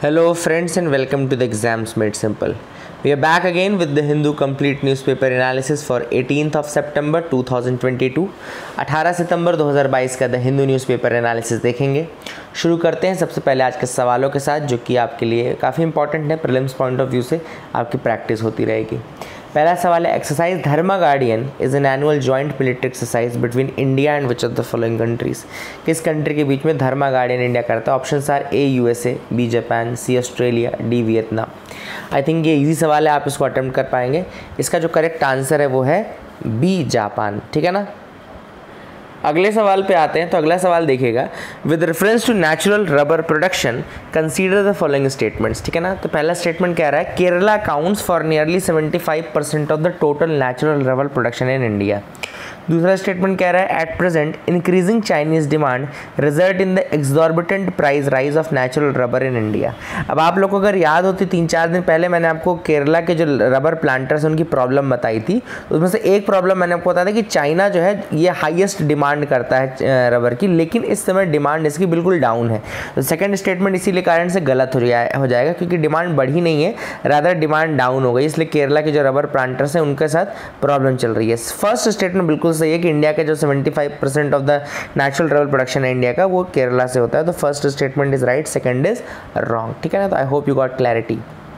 Hello friends and welcome to the Exams Made Simple. We are back again with the Hindu complete newspaper analysis for 18th of September 2022. 18 सितंबर 2022 का the Hindu newspaper analysis देखेंगे। शुरू करते हैं सबसे पहले आज के सवालों के साथ, जो कि आपके लिए काफ़ी इंपॉर्टेंट है। प्रीलिम्स पॉइंट ऑफ व्यू से आपकी प्रैक्टिस होती रहेगी। पहला सवाल है, exercise Dharma guardian is an annual joint military exercise between India and which of the following countries. किस कंट्री के बीच में धर्मा गार्डियन इंडिया करता है? Option are A USA, B Japan, C Australia, D Vietnam. I think ये easy सवाल है, आप इसको अटेम्प्ट कर पाएंगे। इसका जो करेक्ट आंसर है वो है बी जापान, ठीक है ना। अगले सवाल पे आते हैं, तो अगला सवाल देखिएगा, with reference to natural rubber production consider the following statements, ठीक है ना। तो पहला स्टेटमेंट कह रहा है Kerala accounts for nearly 75% of the total natural rubber production in India. दूसरा स्टेटमेंट कह रहा है at present increasing Chinese demand result in the exorbitant price rise of natural rubber in India. अब आप लोग को अगर याद होती, 3-4 दिन पहले मैंने आपको केरला के जो रबर प्लांटर्स उनकी प्रॉब्लम बताई थी। उसमें से एक प्रॉब्लम मैंने आपको बताया था कि चाइना जो है ये हाईएस्ट डिमांड करता है रबर की, लेकिन इस समय डिमांड इसकी बिल्कुल डाउन है। तो सेकंड स्टेटमेंट इसीलिए कारण से गलत हो जाएगा, क्योंकि डिमांड बढ़ी नहीं है, रादर डिमांड डाउन हो गई, इसलिए केरला के जो रबर प्लांटर्स हैं उनके साथ प्रॉब्लम चल रही है। फर्स्ट स्टेटमेंट बिल्कुल सही है कि इंडिया के जो 75% of the natural rubber production है इंडिया का, वो केरला से होता है। तो first statement is right, second is wrong, ठीक है ना। तो I hope you got clarity.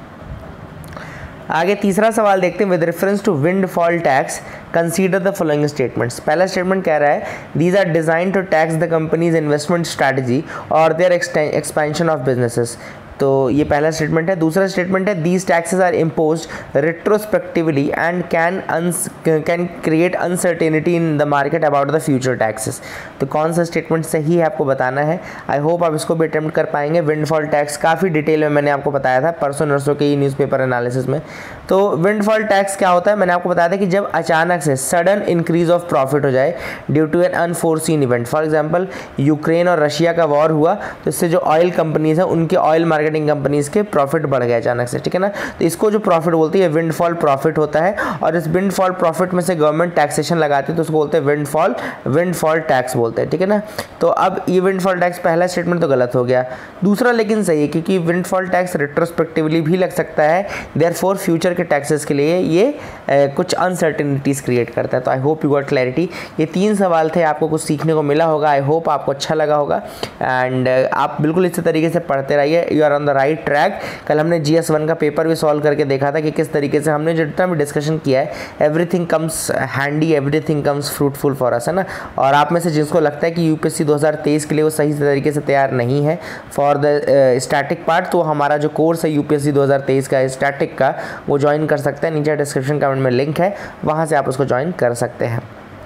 आगे तीसरा सवाल देखते हैं, with reference to windfall tax consider the following statements. पहला स्टेटमेंट कह रहा है these are design to tax the companies investment strategy और देयर एक्सपेंशन ऑफ बिजनेसेस। तो ये पहला स्टेटमेंट है। दूसरा स्टेटमेंट है these taxes are imposed retrospectively and can create uncertainty in the market about the future taxes. तो कौन सा स्टेटमेंट सही है आपको बताना है। आई होप आप इसको भी अटेम्प्ट कर पाएंगे। विंडफॉल टैक्स काफ़ी डिटेल में मैंने आपको बताया था परसों नरसों के न्यूज़पेपर एनालिसिस में। तो विंडफॉल टैक्स क्या होता है, मैंने आपको बताया था कि जब अचानक से सडन इंक्रीज ऑफ प्रॉफिट हो जाए due to an unforeseen event. For example Ukraine और रशिया का वॉर हुआ, तो इससे जो ऑयल कंपनीज हैं उनके ऑयल मार्केटिंग कंपनीज के प्रॉफिट बढ़ गए अचानक से, ठीक है ना। तो इसको जो प्रॉफिट बोलती है विंडफॉल प्रॉफिट होता है, और इस विंडफॉल प्रॉफिट में से गवर्नमेंट टैक्सेशन लगाती है, तो उसको बोलते हैं विंडफॉल टैक्स बोलते हैं, ठीक है ना। तो अब ये विंडफॉल टैक्स पहला स्टेटमेंट तो गलत हो गया, दूसरा लेकिन सही है, क्योंकि विंडफॉल टैक्स रेट्रोस्पेक्टिवली भी लग सकता है, देयरफॉर फ्यूचर के टैक्सेस के लिए ये कुछ अनसर्टेनिटीज क्रिएट करता है। तो I hope you got clarity. ये 3 सवाल थे, आपको कुछ सीखने को मिला होगा, आई होप आपको अच्छा लगा होगा, एंड आप बिल्कुल इसी तरीके से पढ़ते रहिए, you are on the right track. कल हमने GS1 का पेपर भी सॉल्व करके देखा था कि किस तरीके से हमने जितना भी डिस्कशन किया है, everything comes handy, everything comes fruitful for us, है ना। और आप में से जिसको लगता है कि UPSC 2023 के लिए वो सही तरीके से तैयार नहीं है फॉर द स्टैटिक पार्ट, तो हमारा जो कोर्स है UPSC 2023 का स्टैटिक का, वो ज्वाइन कर सकते हैं। नीचे डिस्क्रिप्शन कमेंट में लिंक है, वहाँ से आप उसको ज्वाइन कर सकते हैं।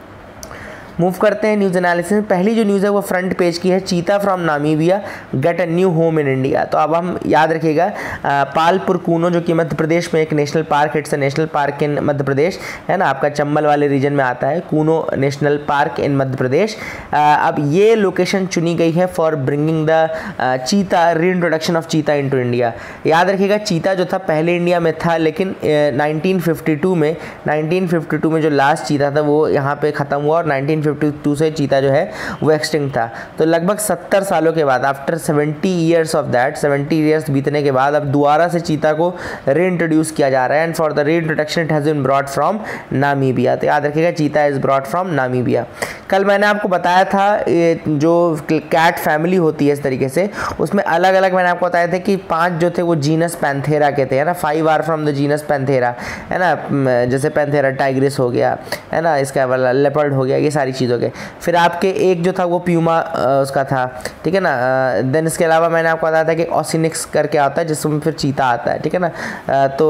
मूव करते हैं न्यूज़ एनालिसिस में। पहली जो न्यूज़ है वो फ्रंट पेज की है, cheetah from Namibia get a new home in India. तो अब हम याद रखिएगा पालपुर कूनो, जो कि मध्य प्रदेश में एक national park, it's a national park in Madhya Pradesh, है ना, आपका चंबल वाले रीजन में आता है Kuno national park in Madhya Pradesh. अब ये लोकेशन चुनी गई है for bringing the cheetah, reintroduction of cheetah into India. याद रखिएगा चीता जो था पहले इंडिया में था, लेकिन 1952 में जो लास्ट चीता था वो यहाँ पे ख़त्म हुआ, और 1952 से चीता जो है वो एक्सटिंक्ट था। तो लगभग 70 सालों के बाद, after 70 years of that, 70 years बीतने के बाद अब दोबारा से चीता को री इंट्रोड्यूस किया जा रहा है, and for the reintroduction it has been brought from Namibia. तो याद रखिएगा चीता इज ब्रॉट फ्रॉम नामीबिया। कल मैंने आपको बताया था जो कैट फैमिली होती है इस तरीके से, उसमें अलग अलग मैंने आपको बताया था कि 5 जो थे वो जीनस पैंथेरा के थे, है ना। 5 are from the genus Panthera, है ना, जैसे पैंथेरा टाइग्रिस हो गया, है ना, इसका वाला लेपर्ड हो गया, ये सारी चीज़ों के। फिर आपके एक जो था वो प्यूमा उसका था, ठीक है ना। देन इसके अलावा मैंने आपको बताया था कि ऑसिनिक्स करके आता है, जिसमें फिर चीता आता है, ठीक है ना। तो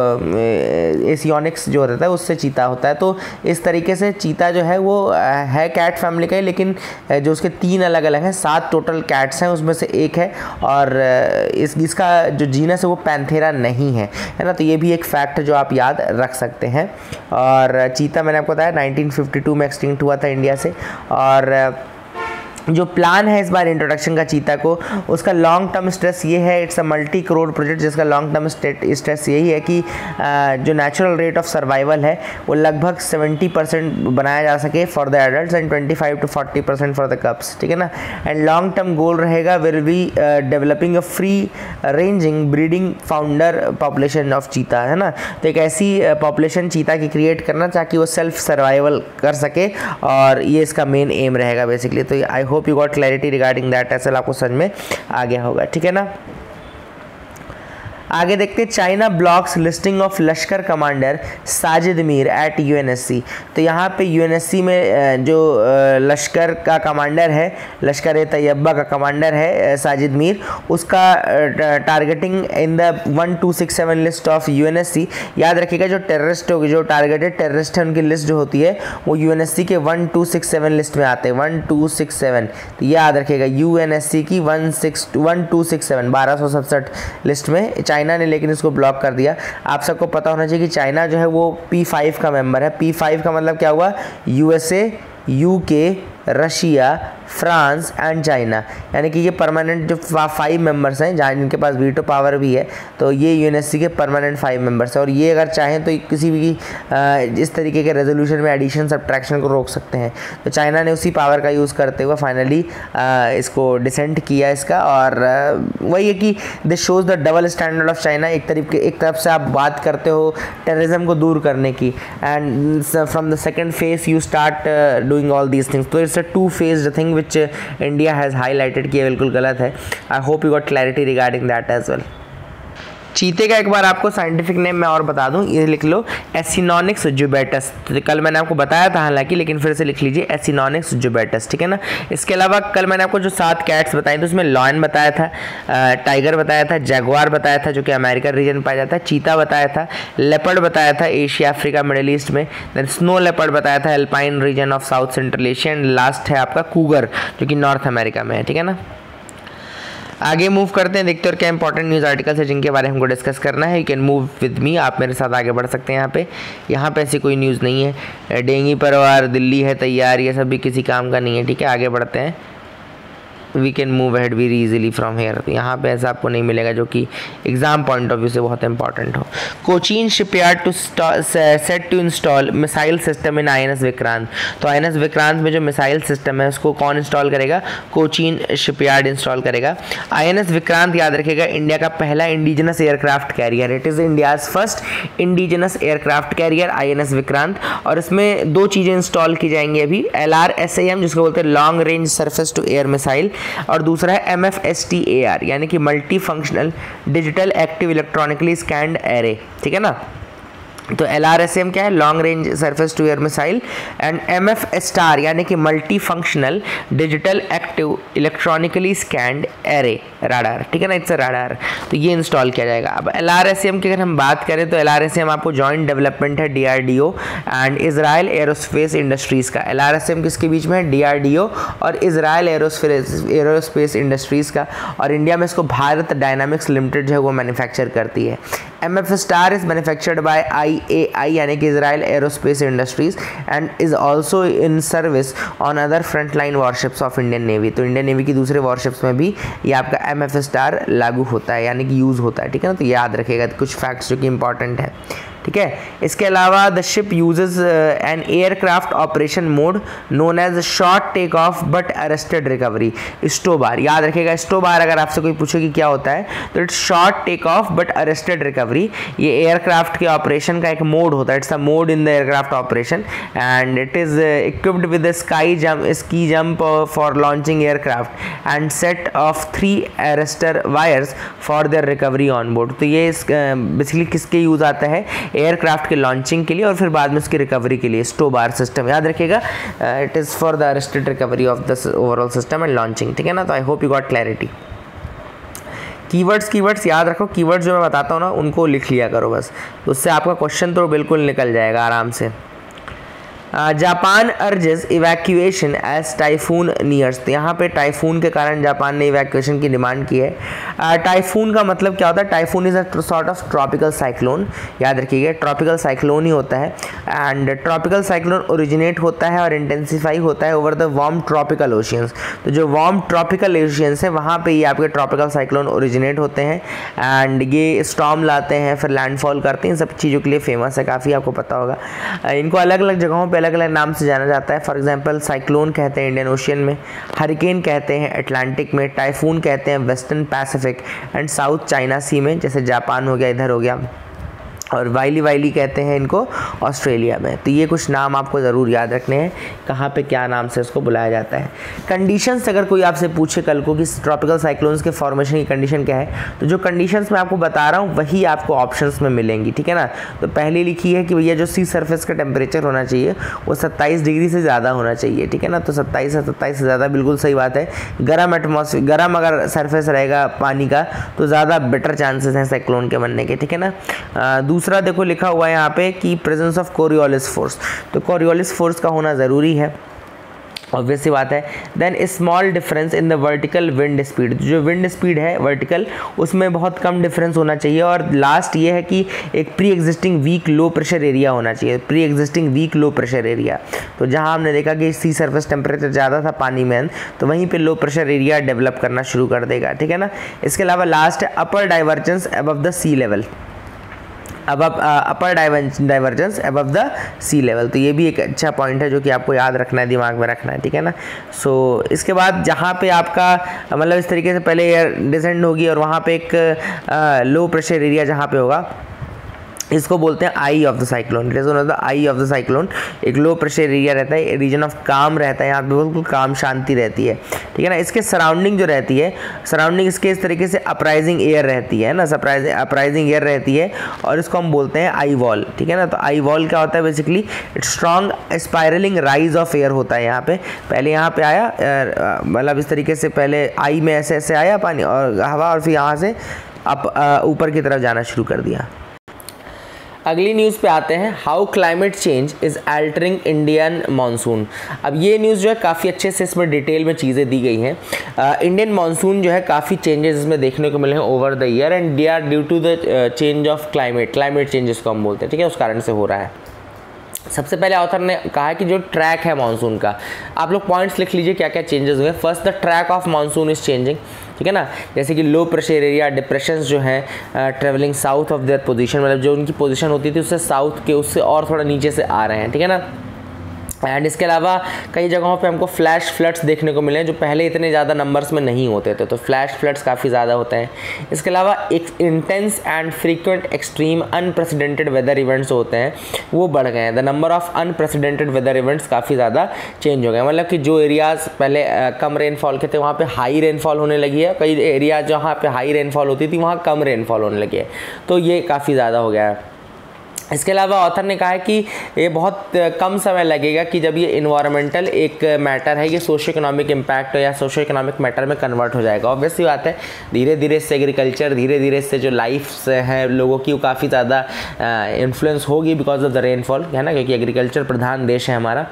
एसियोनिक्स जो रहता है उससे चीता होता है। तो इस तरीके से चीता जो है वो है कैट फैमिली का ही, लेकिन जो उसके 3 अलग अलग हैं, 7 टोटल कैट्स हैं, उसमें से एक है, और इसका जो जीनस है वो पैंथेरा नहीं है ना। तो ये भी एक फैक्ट जो आप याद रख सकते हैं। और चीता मैंने आपको बताया 1952 में एक्सटिंक्ट हुआ था इंडिया से, और जो प्लान है इस बार इंट्रोडक्शन का चीता को, उसका लॉन्ग टर्म स्ट्रेस ये है, it's a multi crore project जिसका लॉन्ग टर्म स्ट्रेस यही है कि जो नेचुरल रेट ऑफ सर्वाइवल है वो लगभग 70% बनाया जा सके for the adults and 25 to 40% for the cubs, ठीक है ना। एंड लॉन्ग टर्म गोल रहेगा will be developing a free ranging breeding founder population of cheetah, है ना। तो एक ऐसी पॉपुलेशन चीता की क्रिएट करना ताकि वो सेल्फ सर्वाइवल कर सके, और ये इसका मेन एम रहेगा बेसिकली। तो I hope you got clarity regarding that, ऐसा आपको समझ में आ गया होगा, ठीक है ना। आगे देखते हैं, China blocks listing of Lashkar commander Sajid Mir at UNSC. तो यहाँ पे यूएनएससी में जो लश्कर का कमांडर है, लश्कर ए तैयबा का कमांडर है साजिद मीर, उसका targeting in the 1267 list of UNSC. याद रखिएगा जो टेररिस्ट होगी, जो टारगेटेड टेररिस्ट है, उनकी लिस्ट जो होती है वो यूएनएससी के 1267 लिस्ट में आते हैं, 1267। तो याद रखिएगा यूएनएससी की 1267 1267 लिस्ट में चाइना ने लेकिन इसको ब्लॉक कर दिया। आप सबको पता होना चाहिए कि चाइना जो है वो P5 का मेंबर है। P5 का मतलब क्या हुआ, USA, UK, Russia, France and China, यानी कि ये परमानेंट जो 5 मेंबर्स हैं जहाँ जिनके पास वीटो पावर भी है। तो ये यूएनएससी के परमानेंट 5 मेंबर्स हैं, और ये अगर चाहें तो किसी भी इस तरीके के रेजोल्यूशन में एडिशन सब्ट्रैक्शन को रोक सकते हैं। तो चाइना ने उसी पावर का यूज़ करते हुए फाइनली इसको डिसेंट किया इसका। और वही है कि this shows the double standard of China. एक तरफ से आप बात करते हो टेररिज्म को दूर करने की, and from the second phase you start doing all these things. तो it's a 2-phased thing which India has highlighted कि ये बिल्कुल गलत है। I hope you got clarity regarding that as well. चीते का एक बार आपको साइंटिफिक नेम मैं और बता दूं, ये लिख लो, एसिनोनिक्स जुबैटस। तो कल मैंने आपको बताया था हालांकि, लेकिन फिर से लिख लीजिए एसिनोनिक्स जुबैटस, ठीक है ना। इसके अलावा कल मैंने आपको जो 7 कैट्स बताई थी उसमें लॉयन बताया था, टाइगर बताया था, जैगुआर बताया था जो कि अमेरिकन रीजन में पाया जाता है, चीता बताया था, लेपर्ड बताया था एशिया, अफ्रीका, मिडिल ईस्ट में, देन स्नो लेपर्ड बताया था alpine region of south central Asia, and last है आपका कूगर जो कि नॉर्थ अमेरिका में है, ठीक है ना। आगे मूव करते हैं, देखते हैं और क्या इंपॉर्टेंट न्यूज़ आर्टिकल्स है जिनके बारे में हमको डिस्कस करना है। You can move with me, आप मेरे साथ आगे बढ़ सकते हैं। यहाँ पे ऐसी कोई न्यूज़ नहीं है। डेंगी परवार दिल्ली है तैयार, ये सब भी किसी काम का नहीं है, ठीक है। आगे बढ़ते हैं, we can move ahead very easily from here. तो यहाँ पे ऐसा आपको नहीं मिलेगा जो कि एग्जाम पॉइंट ऑफ व्यू से बहुत इंपॉर्टेंट हो। Cochin shipyard to set to install missile system in INS Vikrant. तो INS विक्रांत में जो मिसाइल सिस्टम है उसको कौन इंस्टॉल करेगा, कोचीन शिपयार्ड इंस्टॉल करेगा। INS विक्रांत याद रखिएगा इंडिया का पहला indigenous aircraft carrier, it is India's first indigenous aircraft carrier INS Vikrant. और इसमें 2 चीज़ें इंस्टॉल की जाएंगी अभी, LRSAM जिसको बोलते हैं long range surface to air missile, और दूसरा है MFSTAR यानी कि multi functional digital active electronically scanned array, ठीक है ना। तो LRSAM क्या है, long range surface to air missile, and MFSTAR यानी कि multi functional digital active electronically scanned array radar, ठीक है ना, इट्स अ राडार। तो ये इंस्टॉल किया जाएगा। अब LRSAM की अगर हम बात करें तो LRSAM आपको जॉइंट डेवलपमेंट है DRDO and Israel aerospace industries का। LRSAM किसके बीच में है, DRDO और इजराइल एरोस्पेस इंडस्ट्रीज़ का, और इंडिया में इसको भारत डायनामिक्स लिमिटेड जो है वो मैन्युफैक्चर करती है। MFSTAR is manufactured by IAI यानी कि Israel aerospace industries and is also in service on other front line warships of Indian navy. तो इंडियन नेवी की दूसरे वॉरशिप्स में भी ये आपका MFSTAR लागू होता है यानी कि यूज़ होता है, ठीक है ना। तो याद रखिएगा कुछ फैक्ट्स जो कि इंपॉर्टेंट है, ठीक है। इसके अलावा the ship uses an aircraft operation mode known as short take off but arrested recovery, STOBAR. याद रखिएगा स्टोबार अगर आपसे कोई पूछे कि क्या होता है तो it's short take off but arrested recovery. ये एयरक्राफ्ट के ऑपरेशन का एक मोड होता है, it's a mode in the aircraft operation and it is equipped with ski jump for launching aircraft and set of 3 arrester wires for their recovery on board. तो ये basically किसके use आता है, aircraft के launching के लिए और फिर बाद में उसकी रिकवरी के लिए। स्टोबार सिस्टम याद रखिएगा, it is for the arrested recovery of the overall system and launching, ठीक है ना। तो I hope you got clarity. Keywords याद रखो, कीवर्ड्स जो मैं बताता हूँ ना उनको लिख लिया करो बस, तो उससे आपका क्वेश्चन तो बिल्कुल निकल जाएगा आराम से। Japan urges evacuation as typhoon nears, तो यहाँ पे टाइफून के कारण जापान ने इवैक्यूएशन की डिमांड की है। टाइफून का मतलब क्या होता है? Typhoon is a sort of tropical cyclone, याद रखिएगा ट्रॉपिकल साइक्लोन ही होता है। एंड ट्रॉपिकल साइक्लोन ओरिजिनेट होता है और इंटेंसीफाई होता है over the warm tropical oceans, तो जो वार्म ट्रॉपिकल ओशियंस है वहाँ पे ये आपके ट्रॉपिकल साइक्लोन ओरिजिनेट होते हैं एंड ये स्टॉर्म लाते हैं, फिर लैंडफॉल करते हैं, सब चीज़ों के लिए फेमस है, काफ़ी आपको पता होगा। इनको अलग अलग जगहों पे अलग अलग नाम से जाना जाता है। फॉर एग्जांपल साइक्लोन कहते हैं इंडियन ओशियन में, हरिकेन कहते हैं अटलांटिक में, टाइफून कहते हैं western Pacific and South China Sea में, जैसे जापान हो गया, इधर हो गया, और वाइली कहते हैं इनको ऑस्ट्रेलिया में। तो ये कुछ नाम आपको ज़रूर याद रखने हैं, कहाँ पे क्या नाम से उसको बुलाया जाता है। कंडीशंस अगर कोई आपसे पूछे कल को कि ट्रॉपिकल साइक्लोन्स के फॉर्मेशन की कंडीशन क्या है, तो जो कंडीशंस मैं आपको बता रहा हूँ वही आपको ऑप्शंस में मिलेंगी, ठीक है ना। तो पहले लिखी है कि भैया जो सी सरफेस का टेम्परेचर होना चाहिए वो 27 डिग्री से ज़्यादा होना चाहिए, ठीक है ना। तो 27 से ज़्यादा बिल्कुल सही बात है। गर्म एटमॉस्फेयर, गर्म अगर सरफेस रहेगा पानी का तो ज़्यादा बेटर चांसेस हैं साइक्लोन के बनने के, ठीक है ना। दूसरा देखो लिखा हुआ है यहाँ पे कि प्रेजेंस ऑफ कोरियोलिस फोर्स, तो कोरियोलिस फोर्स का होना ज़रूरी है, ऑब्वियस सी बात है। Then small difference in the vertical wind speed, जो विंड स्पीड है वर्टिकल उसमें बहुत कम डिफरेंस होना चाहिए। और लास्ट ये है कि एक pre existing weak low pressure area होना चाहिए, pre existing weak low pressure area. तो जहाँ हमने देखा कि सी सरफेस टेम्परेचर ज़्यादा था पानी में, तो वहीं पे लो प्रेशर एरिया डेवलप करना शुरू कर देगा, ठीक है ना। इसके अलावा लास्ट है upper divergence above the sea level, upper divergence above the sea level, तो ये भी एक अच्छा पॉइंट है जो कि आपको याद रखना है, दिमाग में रखना है, ठीक है ना। सो इसके बाद जहाँ पे आपका मतलब इस तरीके से पहले एयर डिसेंड होगी और वहाँ पे एक लो प्रेशर एरिया जहाँ पे होगा, इसको बोलते हैं eye of the cyclone, it is one of the eye of the cyclone. एक लो प्रेशर एरिया रहता है, रीजन ऑफ काम रहता है, यहाँ पे बिल्कुल काम शांति रहती है, ठीक है ना। इसके सराउंडिंग जो रहती है, सराउंडिंग इसके इस तरीके से अपराइजिंग एयर रहती है ना, अपराइजिंग एयर रहती है और इसको हम बोलते हैं आई वॉल, ठीक है ना। तो आई वॉल क्या होता है? Basically it strong spiralling rise of air होता है। यहाँ पे पहले यहाँ पे आया, मतलब इस तरीके से पहले आई में ऐसे ऐसे आया पानी और हवा, और फिर यहाँ से ऊपर की तरफ जाना शुरू कर दिया। अगली न्यूज़ पे आते हैं, how climate change is altering Indian monsoon. अब ये न्यूज़ जो है काफ़ी अच्छे से इसमें डिटेल में चीज़ें दी गई हैं। इंडियन मानसून जो है काफ़ी चेंजेस इसमें देखने को मिले हैं over the year and they are due to the change of climate change जिसको हम बोलते हैं, ठीक है, उस कारण से हो रहा है। सबसे पहले ऑथर ने कहा है कि जो ट्रैक है मानसून का, आप लोग पॉइंट्स लिख लीजिए क्या क्या चेंजेस हुए। First, the track of monsoon is changing, ठीक है ना। जैसे कि लो प्रेशर एरिया डिप्रेशंस जो हैं travelling south of their position, मतलब जो उनकी पोजीशन होती थी उससे साउथ के उससे और थोड़ा नीचे से आ रहे हैं, ठीक है ना। एंड इसके अलावा कई जगहों पे हमको फ्लैश फ्लड्स देखने को मिले हैं जो पहले इतने ज़्यादा नंबर्स में नहीं होते थे, तो फ्लैश फ्लड्स काफ़ी ज़्यादा होते हैं। इसके अलावा एक intense and frequent extreme unprecedented weather events होते हैं वो बढ़ गए हैं। The number of unprecedented weather events काफ़ी ज़्यादा चेंज हो गए, मतलब कि जो एरियाज़ पहले कम रेनफॉल के थे वहाँ पर हाई रेनफॉल होने लगी है, कई एरिया जहाँ पर हाई रेनफॉल होती थी वहाँ कम रेनफॉल होने लगी है, तो ये काफ़ी ज़्यादा हो गया है। इसके अलावा ऑथर ने कहा है कि ये बहुत कम समय लगेगा कि जब ये इन्वायरमेंटल एक मैटर है ये सोशो इकोनॉमिक इम्पैक्ट या सोशो इकोनॉमिक मैटर में कन्वर्ट हो जाएगा। ऑब्वियसली बात है, धीरे धीरे इससे एग्रीकल्चर, धीरे धीरे इससे जो लाइफ है लोगों की वो काफ़ी ज़्यादा इन्फ्लुएंस होगी बिकॉज ऑफ द रेनफॉल, है ना, क्योंकि एग्रीकल्चर प्रधान देश है हमारा,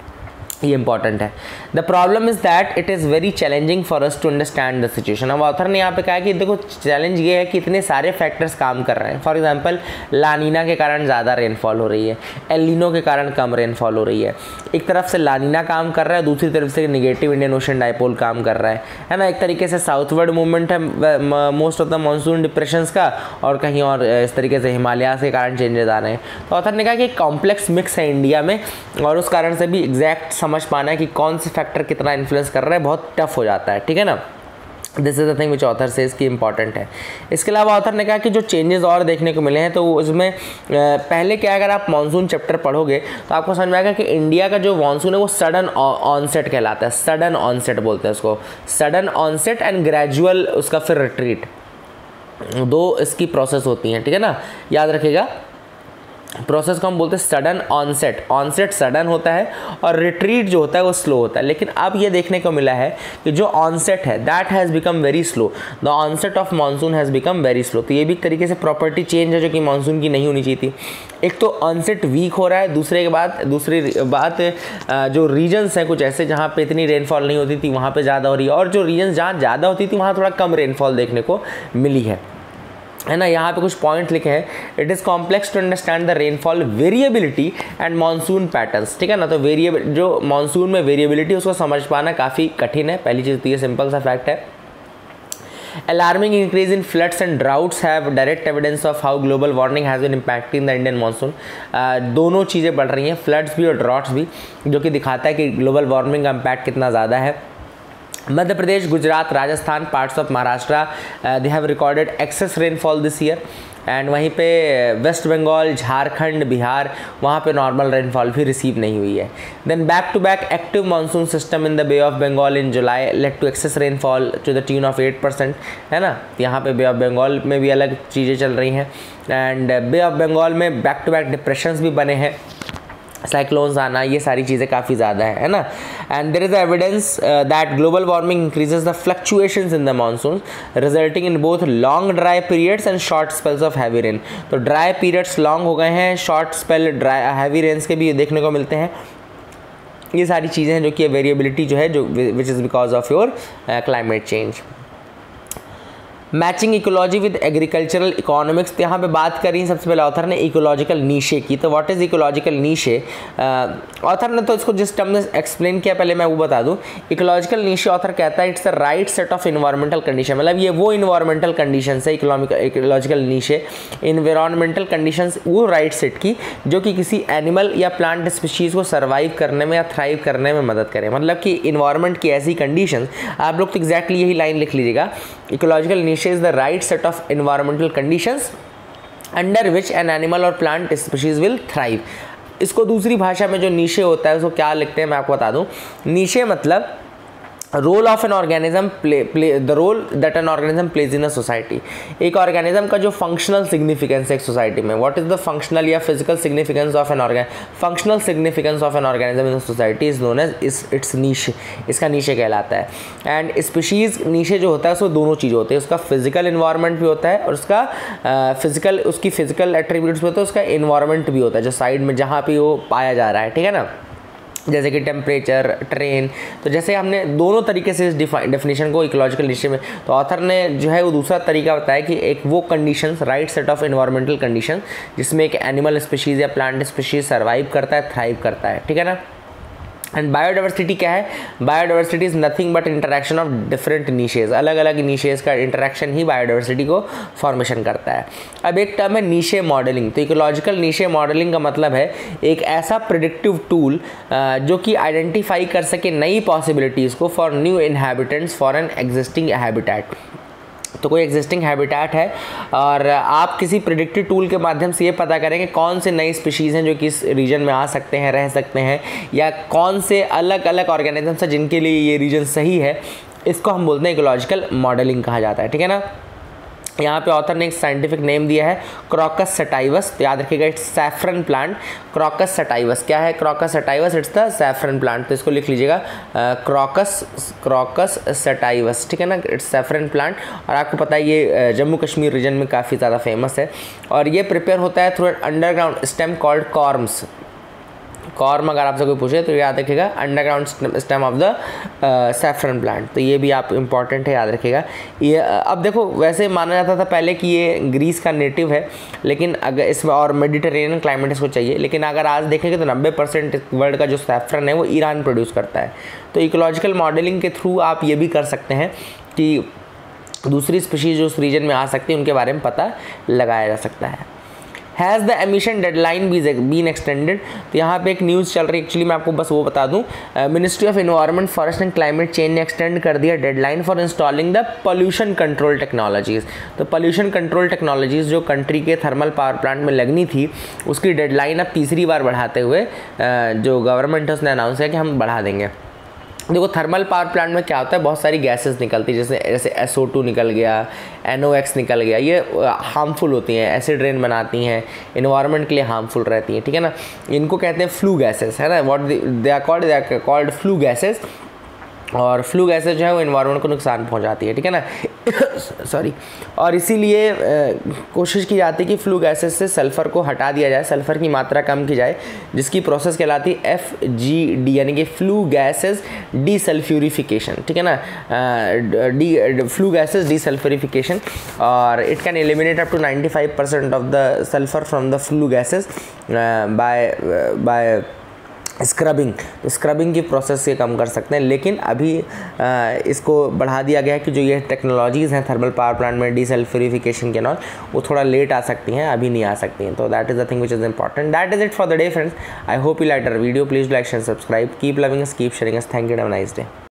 ये इंपॉर्टेंट है। The problem is that it is very challenging for us to understand the situation. अब ऑथर ने यहाँ पे कहा कि देखो चैलेंज ये है कि इतने सारे फैक्टर्स काम कर रहे हैं। फॉर एग्जांपल लानीना के कारण ज़्यादा रेनफॉल हो रही है, एल नीनो के कारण कम रेनफॉल हो रही है। एक तरफ से लानीना काम कर रहा है, दूसरी तरफ से नेगेटिव इंडियन ओशन डाइपोल काम कर रहा है ना। एक तरीके से साउथवर्ड मूवमेंट है most of the monsoon depressions का, और कहीं और इस तरीके से हिमालय के कारण चेंजेस आ रहे हैं। तो ऑथर ने कहा कि कॉम्प्लेक्स मिक्स है इंडिया में, और उस कारण से भी एग्जैक्ट समझ पाना है कि कौन से फैक्टर कितना इन्फ्लुएंस कर रहा है बहुत टफ हो जाता है, ठीक है ना। This is the thing which author से इसकी इंपॉर्टेंट है। इसके अलावा ऑथर ने कहा कि जो चेंजेस और देखने को मिले हैं तो उसमें पहले क्या, अगर आप मानसून चैप्टर पढ़ोगे तो आपको समझ में आएगा कि इंडिया का जो मानसून है वो सडन ऑनसेट कहलाता है, सडन ऑनसेट बोलते हैं उसको, सडन ऑनसेट एंड ग्रेजुअल उसका फिर रिट्रीट, दो इसकी प्रोसेस होती हैं, ठीक है ना, याद रखिएगा। प्रोसेस को हम बोलते हैं सडन ऑनसेट। ऑनसेट सडन होता है और रिट्रीट जो होता है वो स्लो होता है। लेकिन अब ये देखने को मिला है कि जो ऑनसेट है that has become very slow, the onset of monsoon has become very slow. तो ये भी एक तरीके से प्रॉपर्टी चेंज है जो कि मानसून की नहीं होनी चाहिए थी। एक तो ऑनसेट वीक हो रहा है, दूसरी बात जो रीजन्स हैं कुछ ऐसे जहाँ पे इतनी रेनफॉल नहीं होती थी वहाँ पे ज़्यादा हो रही है, और जो रीजन्स जहाँ ज़्यादा होती थी वहाँ थोड़ा कम रेनफॉल देखने को मिली है ना। यहाँ पे कुछ पॉइंट लिखे हैं, it is complex to understand the rainfall variability and monsoon patterns, ठीक है ना। तो जो मानसून में वेरिएबिलिटी उसको समझ पाना काफ़ी कठिन है। पहली चीज़ तो ये सिंपल सा फैक्ट है। Alarming increase in floods and droughts have direct evidence of how global warming has been impacting the Indian monsoon। दोनों चीज़ें बढ़ रही हैं, फ्लड्स भी और ड्रॉट्स भी, जो कि दिखाता है कि ग्लोबल वार्मिंग का इम्पैक्ट कितना ज़्यादा है। Madhya Pradesh, Gujarat, Rajasthan, parts of Maharashtra they have recorded excess rainfall this year. And वहीं पे वेस्ट बंगाल, झारखंड, बिहार, वहाँ पे नॉर्मल रेनफॉल भी रिसीव नहीं हुई है। Then back to back active monsoon system in the Bay of Bengal in July led to excess rainfall to the tune of 8%, है ना। यहाँ पे बे ऑफ बंगाल में भी अलग चीज़ें चल रही हैं। एंड बे ऑफ बंगाल में बैक टू बैक डिप्रेशंस भी बने हैं, साइक्लोन्स आना, ये सारी चीज़ें काफ़ी ज़्यादा है ना। And there is evidence that global warming increases the fluctuations in the monsoon resulting in both long dry periods and short spells of heavy rain. तो ड्राई पीरियड्स लॉन्ग हो गए हैं, short spell dry heavy rains के भी देखने को मिलते हैं। ये सारी चीज़ें हैं जो कि वेरिएबिलिटी जो है, जो which is because of your climate change. Matching ecology with agricultural economics, तो यहाँ पे बात करी सबसे पहले ऑथर ने इकोलॉजिकल नीशे की। तो what is ecological niche, author ने तो इसको जिस टर्म में एक्सप्लेन किया पहले मैं वो बता दूँ। इकोलॉजिकल नीशे ऑथर कहता है it's the right set of environmental condition, मतलब ये वो इन्वायरमेंटल कंडीशंस है इकोलॉजिकल नीशे, इन्वायरमेंटल कंडीशंस वो राइट सेट की जो कि किसी एनिमल या प्लांट स्पीशीज़ को सर्वाइव करने में या थ्राइव करने में मदद करें। मतलब कि इन्वायरमेंट की ऐसी कंडीशंस, आप लोग तो एग्जैक्टली यही लाइन लिख लीजिएगा, ecological niche is the right set of environmental conditions under which an animal or plant species will thrive। इसको दूसरी भाषा में जो नीशे होता है उसको क्या लिखते हैं मैं आपको बता दूं। नीशे मतलब role of an organism the role that an organism plays in a society. एक ऑर्गेनिज्म का जो फंक्शनल सिग्निफिकेंस है एक सोसाइटी में, व्हाट इज द फंक्शनल या physical significance of an functional significance of an organism in society is known as its niche, इसका niche कहलाता है। एंड स्पीशीज़ नीशे जो होता है उसमें दोनों चीज़ होती है, उसका फिजिकल इन्वायरमेंट भी होता है और उसका उसकी फिजिकल एट्रीब्यूट्स भी होता है, उसका इन्वायरमेंट भी होता है जो साइड में जहाँ पे वो पाया जा रहा है, ठीक है ना। जैसे कि टेम्परेचर, ट्रेन, तो जैसे हमने दोनों तरीके से इस डेफिनेशन को इकोलॉजिकल नीशे में, तो ऑथर ने जो है वो दूसरा तरीका बताया कि एक वो conditions, right set of environmental condition जिसमें एक एनिमल स्पीशीज़ या प्लांट स्पीशीज़ सर्वाइव करता है, थ्राइव करता है, ठीक है ना। एंड बायोडाइवर्सिटी क्या है, biodiversity is nothing but interaction of different niches, अलग अलग नीशेज़ का इंटरेक्शन ही बायोडाइवर्सिटी को फॉर्मेशन करता है। अब एक टर्म है नीशे मॉडलिंग। तो इकोलॉजिकल नीशे मॉडलिंग का मतलब है एक ऐसा प्रेडिक्टिव टूल जो कि आइडेंटिफाई कर सके नई पॉसिबिलिटीज़ को for new inhabitants for an existing habitat. तो कोई एग्जिस्टिंग हैबिटेट है और आप किसी प्रेडिक्टिव टूल के माध्यम से ये पता करेंगे कौन से नई स्पीशीज़ हैं जो कि इस रीजन में आ सकते हैं, रह सकते हैं, या कौन से अलग अलग ऑर्गेनिजम्स हैं जिनके लिए ये रीजन सही है। इसको हम बोलते हैं इकोलॉजिकल मॉडलिंग कहा जाता है, ठीक है ना। यहाँ पे ऑथर ने एक साइंटिफिक नेम दिया है क्रोकस सटाइवस, तो याद रखिएगा it's saffron plant. Crocus sativus क्या है, Crocus sativus it's the saffron plant, तो इसको लिख लीजिएगा क्रोकस सटाइवस, ठीक है ना, इट्स सैफरन प्लांट। और आपको पता है ये जम्मू कश्मीर रीजन में काफ़ी ज़्यादा फेमस है और ये प्रिपेयर होता है through an underground stem called corms. Corm अगर आपसे कोई पूछे तो याद रखिएगा underground stem of the saffron plant, तो ये भी आप इंपॉर्टेंट है, याद रखिएगा। ये अब देखो वैसे माना जाता था पहले कि ये ग्रीस का नेटिव है, लेकिन अगर इसमें और मेडिटेरेनियन क्लाइमेट इसको चाहिए, लेकिन अगर आज देखेंगे तो 90% वर्ल्ड का जो सैफरन है वो ईरान प्रोड्यूस करता है। तो इकोलॉजिकल मॉडलिंग के थ्रू आप ये भी कर सकते हैं कि दूसरी स्पीशीज़ जो उस रीजन में आ सकती है उनके बारे में पता लगाया जा सकता है। Has the emission deadline been extended, तो यहाँ पे एक न्यूज़ चल रही है, एक्चुअली मैं आपको बस वो बता दूँ, Ministry of Environment, Forest and Climate Change ने एक्सटेंड कर दिया deadline for installing the pollution control technologies. तो पोल्यूशन कंट्रोल टेक्नोलॉजीज़ जो कंट्री के थर्मल पावर प्लांट में लगनी थी उसकी डेडलाइन अब तीसरी बार बढ़ाते हुए जो गवर्नमेंट है उसने अनाउंस किया कि हम बढ़ा देंगे। देखो थर्मल पावर प्लांट में क्या होता है, बहुत सारी गैसेस निकलती है, जैसे SO2 निकल गया, NOx निकल गया, ये हार्मफुल होती हैं, एसिड रेन बनाती हैं, इन्वायरमेंट के लिए हार्मफुल रहती हैं, ठीक है ना। इनको कहते हैं फ्लू गैसेस, है ना, what they are called flue gases. और फ्लू गैसेज जो है वो इन्वायरमेंट को नुकसान पहुंचाती है, ठीक है ना सॉरी। और इसीलिए कोशिश की जाती है कि फ्लू गैसेज से सल्फ़र को हटा दिया जाए, सल्फ़र की मात्रा कम की जाए, जिसकी प्रोसेस कहलाती है FGD, यानी कि फ्लू गैसेज डीसल्फ्यूरिफिकेशन, ठीक है ना, फ्लू गैसेज डीसल्फ्यूरिफिकेशन। और it can eliminate up to 95% of the sulphur from the flue gases by scrubbing की प्रोसेस से कम कर सकते हैं। लेकिन अभी इसको बढ़ा दिया गया है कि जो ये टेक्नोलॉजीज़ हैं थर्मल पावर प्लांट में डीसल्फ्यूरिफिकेशन के नॉल, वो थोड़ा लेट आ सकती हैं, अभी नहीं आ सकती हैं। तो that is the thing which is important. That is it for the day friends. I hope you like our video. Please like and subscribe. Keep loving us, keep sharing us. Thank you, have a nice day.